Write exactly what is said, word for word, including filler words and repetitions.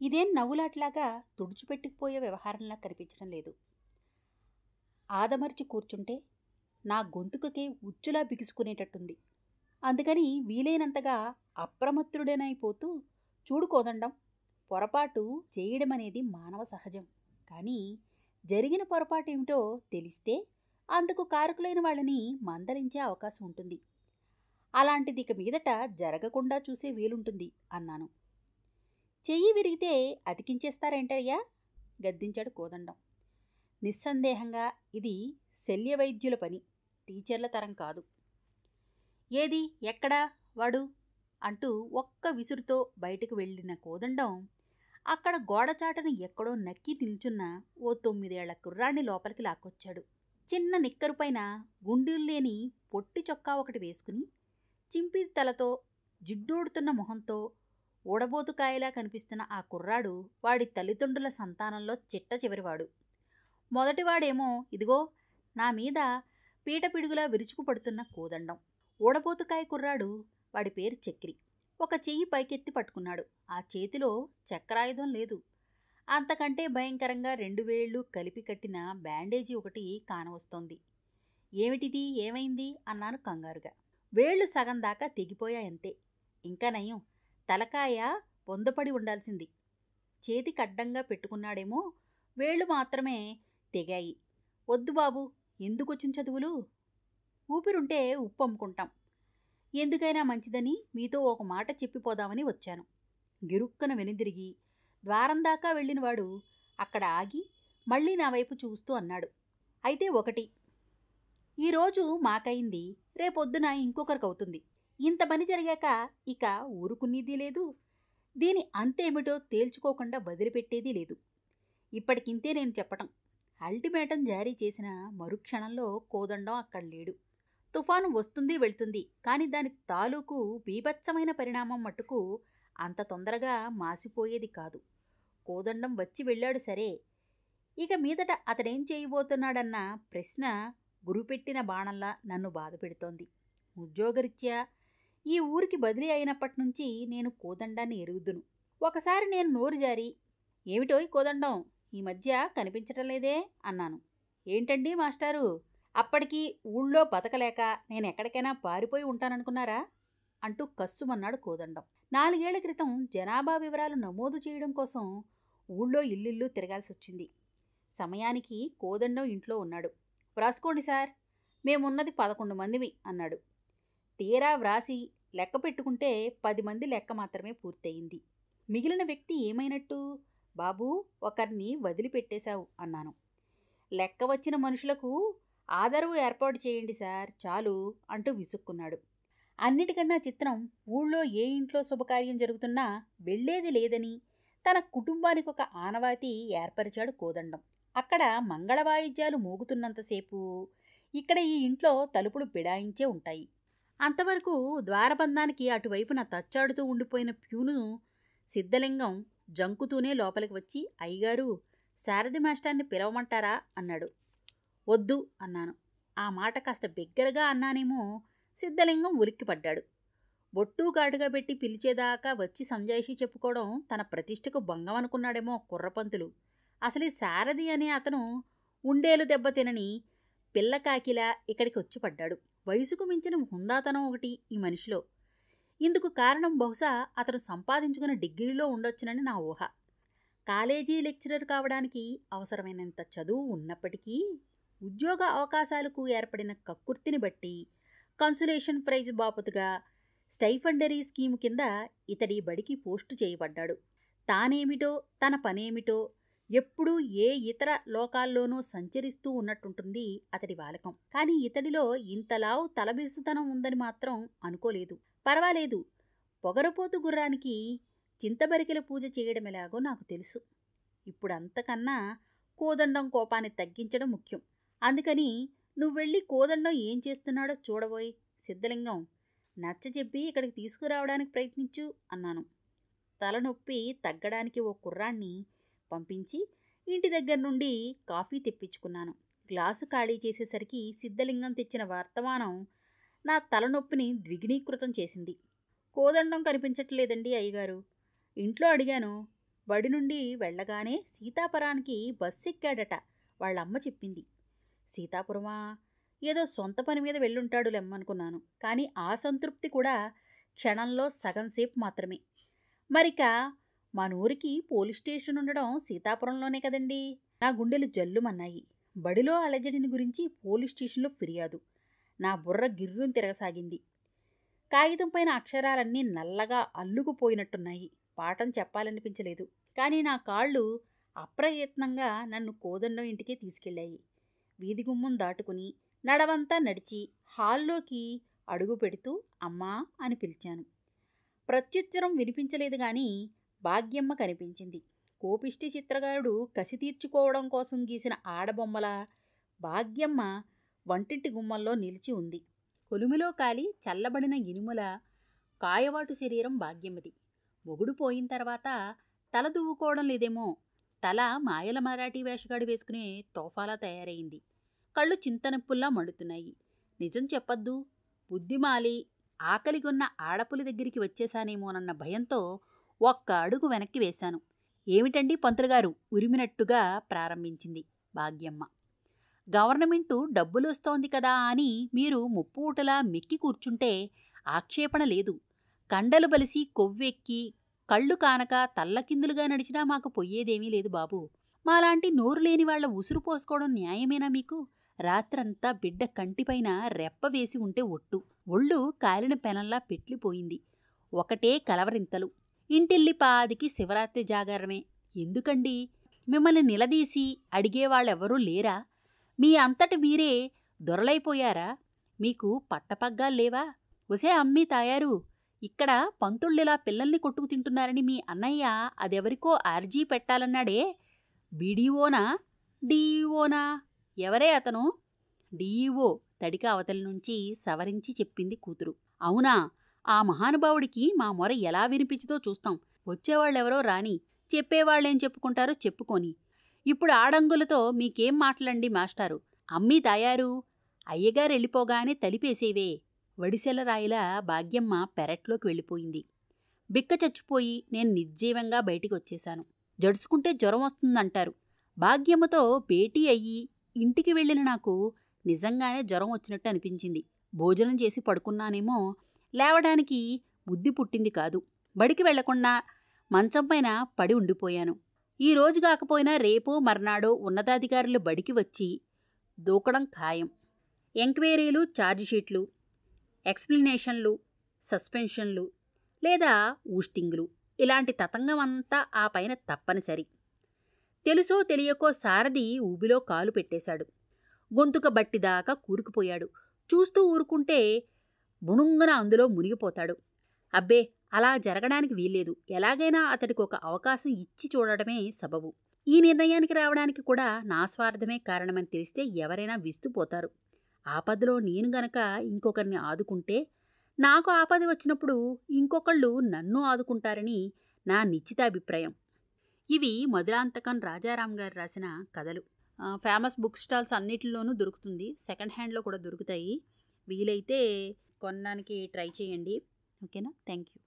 ఇదేం నవ్వులాట్లాగా తుడిచిపెట్టుకుపోయే వ్యవహారంలా కనిపించడం లేదు. ఆదమర్చి కూర్చుంటే నా గొంతుకకే ఉచ్చులా బిగుసుకునేటట్టుంది. అందుకని వీలైనంతగా అప్రమత్తుడనైపోతూ, చూడు కోదండం, పొరపాటు చేయడమనేది మానవ సహజం. కానీ జరిగిన పొరపాటేమిటో తెలిస్తే అందుకు కారకులైన వాళ్ళని మందలించే అవకాశం ఉంటుంది. అలాంటిది ఇక మీదట జరగకుండా చూసే వీలుంటుంది అన్నాను. చెయ్యి విరిగితే అతికించేస్తారేంటయ్యా? గద్దించాడు కోదండం. నిస్సందేహంగా ఇది శల్యవైద్యుల పని, టీచర్ల తరం కాదు. ఏది, ఎక్కడా వాడు అంటూ ఒక్క విసురుతో బయటకు వెళ్ళిన కోదండం అక్కడ గోడచాటను ఎక్కడో నక్కి నిల్చున్న ఓ తొమ్మిదేళ్ల కుర్రాన్ని లోపలికి లాక్కొచ్చాడు. చిన్న నిక్కరుపైన గుండీల్లేని పొట్టి చొక్కా ఒకటి వేసుకుని, చింపిరి తలతో, జిడ్డూడుతున్న మొహంతో ఊడబోతుకాయలా కనిపిస్తున్న ఆ కుర్రాడు వాడి తల్లిదండ్రుల సంతానంలో చిట్ట చివరివాడు. మొదటివాడేమో ఇదిగో నా మీద పీటపిడుగులా విరుచుకుపడుతున్న కోదండం. ఊడబోతుకాయ కుర్రాడు, వాడి పేరు చక్రి. ఒక చెయ్యి పైకెత్తి పట్టుకున్నాడు. ఆ చేతిలో చక్రాయుధం లేదు. అంతకంటే భయంకరంగా రెండు వేళ్లు కలిపి కట్టిన బ్యాండేజీ ఒకటి కానవస్తోంది. ఏమిటిది, ఏమైంది అన్నాను కంగారుగా. వేళ్లు సగం దాకా తెగిపోయాయంతే. ఇంకా నయం, తలకాయ పొందపడి ఉండాల్సింది. చేతికి అడ్డంగా పెట్టుకున్నాడేమో, వేళ్లు మాత్రమే తెగాయి. వద్దు బాబు, ఎందుకొచ్చిన చదువులు? ఊపిరుంటే ఉప్పు అమ్ముకుంటాం. ఎందుకైనా మంచిదని మీతో ఒక మాట చెప్పిపోదామని వచ్చాను. గిరుక్కన వెనుదిరిగి ద్వారం దాకా వెళ్ళినవాడు అక్కడ ఆగి మళ్ళీ నా వైపు చూస్తూ అన్నాడు. అయితే ఒకటి, ఈరోజు మాకయింది, రేపొద్దున ఇంకొకరికవుతుంది. ఇంత పని జరిగాక ఇక ఊరుకునేది లేదు, దీని అంతేమిటో తేల్చుకోకుండా వదిలిపెట్టేది లేదు. ఇప్పటికింతే నేను చెప్పటం. అల్టిమేటం జారీ చేసిన మరుక్షణంలో కోదండం అక్కడ లేడు. తుఫాను వస్తుంది వెళ్తుంది, కానీ దాని తాలూకు బీభత్సమైన పరిణామం మట్టుకు అంత తొందరగా మాసిపోయేది కాదు. కోదండం వచ్చి వెళ్ళాడు సరే, ఇక మీదట అతడేం చేయబోతున్నాడన్న ప్రశ్న గురిపెట్టిన బాణంలా నన్ను బాధపెడుతోంది. ఉద్యోగరీత్యా ఈ ఊరికి బదిలీ అయినప్పటి నుంచి నేను కోదండాన్ని ఎరుగుదును. ఒకసారి నేను నోరు జారి, ఏమిటోయ్ కోదండం, ఈ మధ్య కనిపించటం లేదే అన్నాను. ఏంటండి మాస్టారు, అప్పటికి ఊళ్ళో బతకలేక నేనెక్కడికైనా పారిపోయి ఉంటాననుకున్నారా అంటూ కస్సుమన్నాడు కోదండం. నాలుగేళ్ల క్రితం జనాభా వివరాలు నమోదు చేయడం కోసం ఊళ్ళో ఇల్లిల్లు తిరగాల్సి వచ్చింది. సమయానికి కోదండం ఇంట్లో ఉన్నాడు. వ్రాసుకోండి సార్, మేమున్నది పదకొండు మందివి అన్నాడు. తీరా వ్రాసి లెక్క పెట్టుకుంటే పది మంది లెక్క మాత్రమే పూర్తయింది. మిగిలిన వ్యక్తి ఏమైనట్టు? బాబూ, ఒకరిని వదిలిపెట్టేశావు అన్నాను. లెక్క వచ్చిన మనుషులకు ఆదరవు ఏర్పాటు చేయండి సార్, చాలు అంటూ విసుక్కున్నాడు. అన్నిటికన్నా చిత్రం, ఊళ్ళో ఏ ఇంట్లో శుభకార్యం జరుగుతున్నా వెళ్లేది లేదని తన కుటుంబానికి ఒక ఆనవాతి ఏర్పరిచాడు కోదండం. అక్కడ మంగళవాయిద్యాలు మోగుతున్నంతసేపు ఇక్కడ ఈ ఇంట్లో తలుపులు బిడాయించే ఉంటాయి. అంతవరకు ద్వారబంధానికి అటువైపున తచ్చాడుతూ ఉండిపోయిన ప్యూను సిద్ధలింగం జంకుతూనే లోపలికి వచ్చి, అయ్యగారు, శారది మాస్టార్ని పిలవమంటారా అన్నాడు. వద్దు అన్నాను. ఆ మాట కాస్త బిగ్గరగా అన్నానేమో, సిద్ధలింగం ఉలిక్కిపడ్డాడు. బొట్టు ఘాటుగా పెట్టి పిలిచేదాకా వచ్చి సంజాయిషీ చెప్పుకోవడం తన ప్రతిష్టకు భంగం అనుకున్నాడేమో కుర్రపంతులు. అసలు ఈ శారది అనే అతను ఉండేలు దెబ్బతినని పిల్లకాకిలా ఇక్కడికి వచ్చి పడ్డాడు. వయసుకు మించిన హుందాతనం ఒకటి ఈ మనిషిలో. ఇందుకు కారణం బహుశా అతను సంపాదించుకున్న డిగ్రీలో ఉండొచ్చునని నా ఊహ. కాలేజీ లెక్చరర్ కావడానికి అవసరమైనంత చదువు ఉన్నప్పటికీ ఉద్యోగ అవకాశాలకు ఏర్పడిన కక్కుర్తిని బట్టి కన్సులేషన్ ప్రైజ్ బాపతుగా స్టైఫండరీ స్కీము కింద ఇతడి బడికి పోస్టు చేయబడ్డాడు. తానేమిటో తన పనేమిటో ఎప్పుడూ ఏ ఇతర లోకాల్లోనూ సంచరిస్తూ ఉన్నట్టుంటుంది అతడి వాలకం. కానీ ఇతడిలో ఇంతలావు తలబిరుసుతనం ఉందని మాత్రం అనుకోలేదు. పర్వాలేదు, పొగరపోతు గుర్రానికి చింతబరికెల పూజ చేయడమెలాగో నాకు తెలుసు. ఇప్పుడంతకన్నా కోదండం కోపాన్ని తగ్గించడం ముఖ్యం. అందుకని నువ్వెళ్ళి కోదండం ఏం చేస్తున్నాడో చూడబోయ్. సిద్ధలింగం, నచ్చచెప్పి ఇక్కడికి తీసుకురావడానికి ప్రయత్నించు అన్నాను. తలనొప్పి తగ్గడానికి ఓ కుర్రాన్ని పంపించి ఇంటి దగ్గర నుండి కాఫీ తెప్పించుకున్నాను. గ్లాసు ఖాళీ చేసేసరికి సిద్ధలింగం తెచ్చిన వర్తమానం నా తలనొప్పిని ద్విగుణీకృతం చేసింది. కోదండం కనిపించట్లేదండి అయ్యగారు. ఇంట్లో అడిగాను, బడి నుండి వెళ్ళగానే సీతాపురానికి బస్సు ఎక్కాడట. వాళ్ళమ్మ చెప్పింది. సీతాపురమా? ఏదో సొంత పని మీద వెళ్ళుంటాడు లెమ్మనుకున్నాను. కానీ ఆ సంతృప్తి కూడా క్షణంలో సగంసేపు మాత్రమే. మరిక మనూరికి పోలీస్ స్టేషన్ ఉండడం సీతాపురంలోనే కదండి. నా గుండెలు జల్లుమన్నాయి. బడిలో అలజడిని గురించి పోలీస్ స్టేషన్లో ఫిర్యాదు. నా బుర్ర గిర్రును తిరగసాగింది. కాగితం పైన అక్షరాలన్నీ నల్లగా అల్లుకుపోయినట్టున్నాయి. పాఠం చెప్పాలనిపించలేదు. కానీ నా కాళ్ళు అప్రయత్నంగా నన్ను కోదండం ఇంటికే తీసుకెళ్ళాయి. వీధి గుమ్మం దాటుకుని నడవంతా నడిచి హాల్లోకి అడుగు పెడుతూ అమ్మా అని పిలిచాను. ప్రత్యుత్తరం వినిపించలేదు గాని భాగ్యమ్మ కనిపించింది. కోపిష్టి చిత్రకారుడు కసి తీర్చుకోవడం కోసం గీసిన ఆడబొమ్మల భాగ్యమ్మ వంటింటి గుమ్మంలో నిలిచి ఉంది. కొలుమిలో కాలి చల్లబడిన ఇనుముల కాయవాటు శరీరం భాగ్యమ్మది. మొగుడు పోయిన తర్వాత తల దువ్వుకోవడం లేదేమో. తల మాయల మరాఠీ వేషగాడు వేసుకునే తోఫాలా తయారైంది. కళ్ళు చింతనొప్పుల్లా మండుతున్నాయి. నిజం చెప్పద్దు, బుద్ధిమాలి ఆకలిగొన్న ఆడపులి దగ్గరికి వచ్చేశానేమోనన్న భయంతో ఒక్క అడుగు వెనక్కి వేశాను. ఏమిటండి పంతులుగారు? ఉరిమినట్టుగా ప్రారంభించింది భాగ్యమ్మ. గవర్నమెంటు డబ్బులొస్తోంది కదా అని మీరు ముప్పూటలా మెక్కి కూర్చుంటే ఆక్షేపణ లేదు. కండలు బలిసి కొవ్వెక్కి కళ్ళు కానక తల్లకిందులుగా నడిచినా మాకు పొయ్యేదేమీ లేదు బాబు. మాలాంటి నోరు లేని వాళ్ల ఉసురు పోసుకోవడం న్యాయమేనా మీకు? రాత్రంతా బిడ్డ కంటిపైన రెప్ప వేసి ఉంటే ఒట్టు. ఒళ్ళు కాలిన పెనంలా పెట్లిపోయింది. ఒకటే కలవరింతలు. ఇంటిల్లి పాదికి శివరాత్రి జాగారమే. ఎందుకండి? మిమ్మల్ని నిలదీసి అడిగేవాళ్ళెవరూ లేరా? మీ అంతటి మీరే దొరలైపోయారా? మీకు పట్టపగ్గాల్లేవా? ఒసే అమ్మీ తాయారు, ఇక్కడ పంతుళ్ళిలా పిల్లల్ని కొట్టుకు తింటున్నారని మీ అన్నయ్య అదెవరికో ఆర్జీ పెట్టాలన్నాడే. బీడీఓనా డీఈఓనా? ఎవరే అతను? డీఈఓ తడిక అవతలి నుంచి సవరించి చెప్పింది కూతురు. అవునా? ఆ మహానుభావుడికి మా మొర ఎలా వినిపించుతో చూస్తాం. వచ్చేవాళ్ళెవరో రాని, చెప్పేవాళ్ళేం చెప్పుకుంటారో చెప్పుకొని. ఇప్పుడు ఆడంగులతో మీకేం మాటలండి మాస్టారు? అమ్మీ తాయారు, అయ్యగారెళ్ళిపోగానే తలిపేసేవే. వడిసెల రాయిలా భాగ్యమ్మ పెరట్లోకి వెళ్ళిపోయింది. బిక్క చచ్చిపోయి నేను నిర్జీవంగా బయటికి వచ్చేశాను. జడుసుకుంటే జ్వరం వస్తుందంటారు. భాగ్యమ్మతో భేటీ అయ్యి ఇంటికి వెళ్ళిన నాకు నిజంగానే జ్వరం వచ్చినట్టు అనిపించింది. భోజనం చేసి పడుకున్నానేమో, లేవడానికి బుద్ధి పుట్టింది కాదు. బడికి వెళ్లకుండా మంచం పైన పడి ఉండిపోయాను. ఈ రోజు కాకపోయినా రేపో మర్నాడో ఉన్నతాధికారులు బడికి వచ్చి దూకడం ఖాయం. ఎంక్వైరీలు, ఛార్జిషీట్లు, ఎక్స్ప్లెనేషన్లు, సస్పెన్షన్లు లేదా ఊస్టింగులు, ఇలాంటి తతంగమంతా ఆ పైన తప్పనిసరి. తెలుసో తెలియకో సారథి ఊబిలో కాలు పెట్టేశాడు. గొంతుక బట్టిదాకా కూరుకుపోయాడు. చూస్తూ ఊరుకుంటే బుణుంగన అందులో మునిగిపోతాడు. అబ్బే, అలా జరగడానికి వీల్లేదు. ఎలాగైనా అతడికి ఒక అవకాశం ఇచ్చి చూడడమే సబబు. ఈ నిర్ణయానికి రావడానికి కూడా నా స్వార్థమే కారణమని తెలిస్తే ఎవరైనా విస్తుపోతారు. ఆపదలో నేను గనక ఇంకొకరిని ఆదుకుంటే, నాకు ఆపద వచ్చినప్పుడు ఇంకొకళ్ళు నన్ను ఆదుకుంటారని నా నిశ్చితాభిప్రాయం. ఇవి మధురాంతకం రాజారాం గారు రాసిన కథలు. ఫేమస్ బుక్ స్టాల్స్ అన్నిటిలోనూ దొరుకుతుంది. సెకండ్ హ్యాండ్లో కూడా దొరుకుతాయి. వీలైతే కొనడానికి ట్రై చేయండి. ఓకేనా? Thank you.